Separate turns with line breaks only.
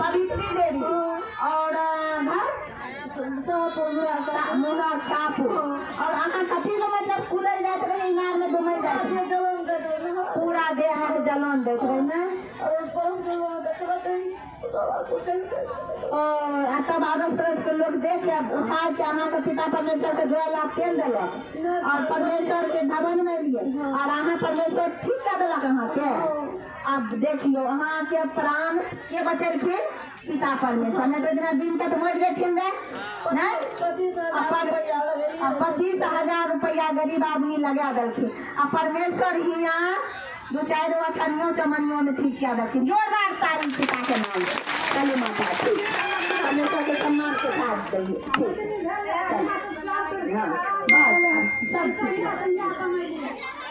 सावित्री देवी और शाहपुर और अहाँ कथी लो मतलब कूदल जात रहे इनार में डूबल जात पूरा देह के जलन देख रहे ना तब आरोप पड़ोस के लोग देख के उठा के अहाँ के पिता परमेश्वर के 2 लाख तेल दिलक और परमेश्वर के भवन में लिए और अहाँ परमेश्वर ठीक कर दिलक अहाँ के। अब देखियो अहाँ के प्राण के बचलखिन पिता परमेश्वर ने तो इतना बीम के तो मर जेथिन रे नहीं 25,000 रुपया गरीब आदमी लगा दिलखिन आ परमेश्वर हियाँ 2-4 अठनियों चमनियों में ठीक किया दिलखिन। जोरदार तारीफ पिता के नाम चलिए माता ठीक परमेश्वर के सम्मान के साथ देंगे ठीक बस सब